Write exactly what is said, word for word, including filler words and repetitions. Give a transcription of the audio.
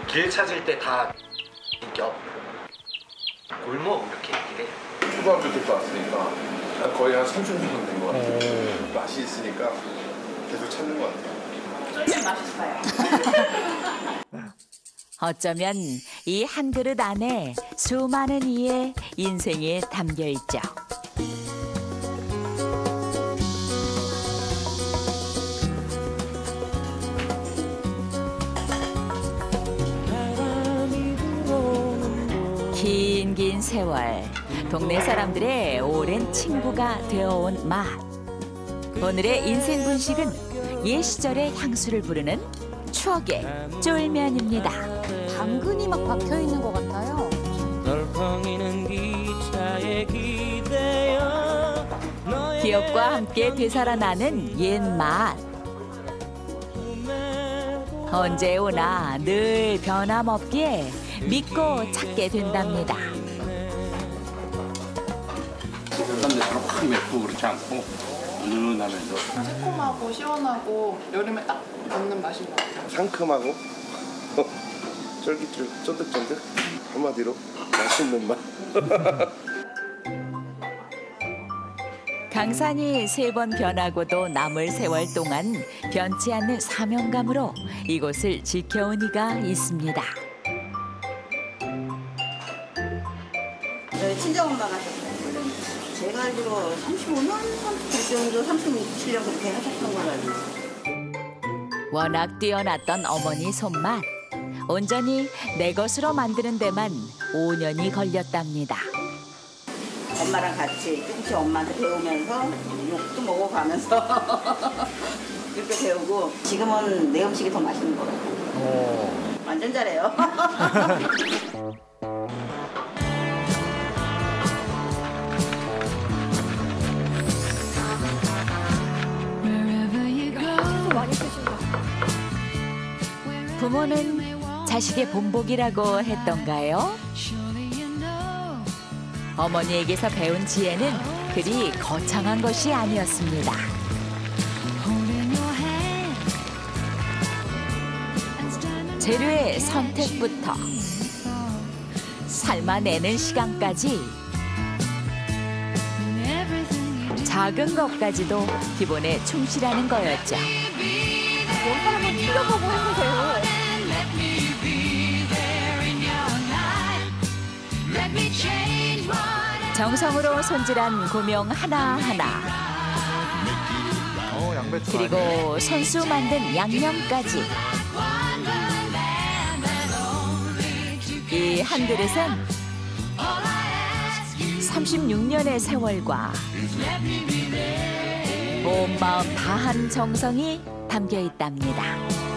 길 찾을 때 다 겹 골목 이렇게 얘기를 해요. 초등학교 때부터 왔으니까 거의 한 삼십 년 정도 된 것 같아요. 맛이 있으니까 계속 찾는 것 같아요. 쫄면 맛있어요. 어쩌면 이 한 그릇 안에 수많은 이의 인생이 담겨 있죠. 긴 긴 세월, 동네 사람들의 오랜 친구가 되어온 맛. 오늘의 인생 분식은 옛 시절의 향수를 부르는 추억의 쫄면입니다. 당근이 막 박혀 있는 것 같아요. 기억과 함께 되살아나는 옛맛. 언제 오나 늘 변함없기에 믿고 찾게 된답니다. 딴 데서는 확 맵고 그렇지 않고 은은하면서 새콤하고 시원하고 여름에 딱 맞는 맛인 것 같아요. 상큼하고 쫄깃쫄깃 쫀득쫀득 한마디로 맛있는 맛. 강산이 세 번 변하고도 남을 세월 동안 변치 않는 사명감으로 이곳을 지켜온 이가 있습니다. 네, 친정엄마가 하셨어요. 제가 알기로 삼십오 년, 삼십구 정도, 삼십칠 년 그렇게 하셨던 걸로 알고 있어요. 워낙 뛰어났던 어머니 손맛. 온전히 내 것으로 만드는 데만 오 년이 걸렸답니다. 엄마랑 같이 조금씩 엄마한테 배우면서 욕도 먹어가면서 이렇게 배우고 지금은 내 음식이 더 맛있는 것 같아요. 완전 잘해요. 부모는 자식의 본복이라고 했던가요? 어머니에게서 배운 지혜는 그리 거창한 것이 아니었습니다. 재료의 선택부터 삶아내는 시간까지 작은 것까지도 기본에 충실하는 거였죠. 원판 한번 튀겨보고 해보세요. 정성으로 손질한 고명 하나하나 어, 양배추 그리고 손수 만든 양념까지 이 한 그릇은 삼십육 년의 세월과 온 마음 다한 정성이 담겨 있답니다.